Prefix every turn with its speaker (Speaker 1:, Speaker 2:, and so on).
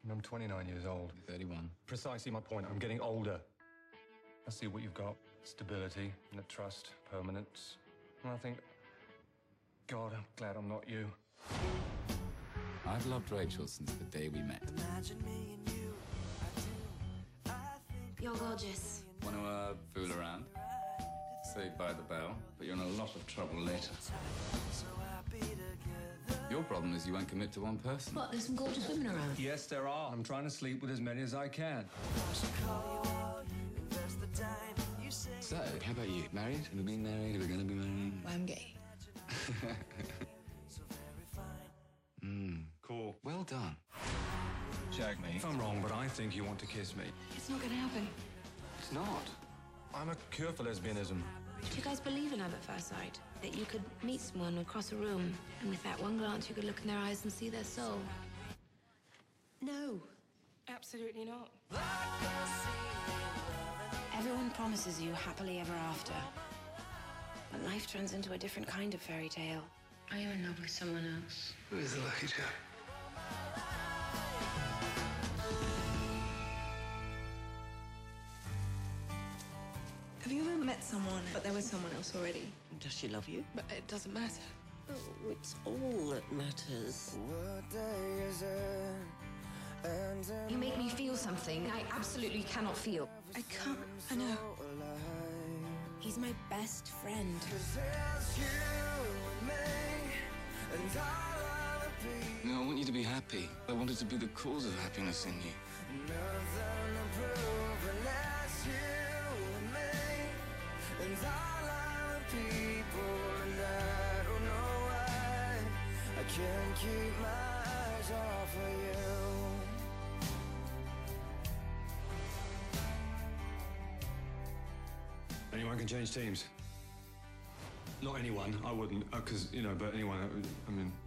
Speaker 1: And I'm 29 years old.
Speaker 2: 31.
Speaker 1: Precisely my point. I'm getting older. I see what you've got. Stability, trust, permanence. And I think, God, I'm glad I'm not you.
Speaker 2: I've loved Rachel since the day we met.
Speaker 3: Imagine me and you. I think
Speaker 4: You're gorgeous.
Speaker 2: Want to fool around? Saved by the bell, but you're in a lot of trouble later.
Speaker 3: so happy together.
Speaker 2: Your problem is you won't commit to one person.
Speaker 4: What, there's some gorgeous women around?
Speaker 1: Yes, there are. I'm trying to sleep with as many as I can.
Speaker 3: I should call you out, invest the time. You say
Speaker 2: So, how about you? Married? Have we been married? Are we going to be married?
Speaker 4: I'm gay.
Speaker 3: so very fine.
Speaker 1: Cool.
Speaker 2: Well done.
Speaker 1: Jag me if I'm wrong, but I think you want to kiss me.
Speaker 4: It's not gonna happen.
Speaker 1: It's not. I'm a cure for lesbianism.
Speaker 4: Do you guys believe in love at first sight? That you could meet someone across a room, and with that one glance you could look in their eyes and see their soul? No. Absolutely not. Everyone promises you happily ever after. But life turns into a different kind of fairy tale. I am in love with someone else.
Speaker 5: Who is the lucky chap?
Speaker 6: Have you ever met someone, but there was someone else already?
Speaker 7: Does she love you?
Speaker 6: But it doesn't matter.
Speaker 7: Oh, it's all that matters.
Speaker 3: What day is it? And
Speaker 4: You make me feel something I absolutely cannot feel.
Speaker 6: I can't. I know.
Speaker 4: He's my best friend.
Speaker 3: There's you and me and all other people.
Speaker 2: No, I want you to be happy. I wanted to be the cause of happiness in you.
Speaker 3: Nothing to prove unless you and me and all other people. And I don't know why I can't keep my eyes off of you.
Speaker 1: Anyone can change teams. Not anyone, I wouldn't, because, but anyone, I mean...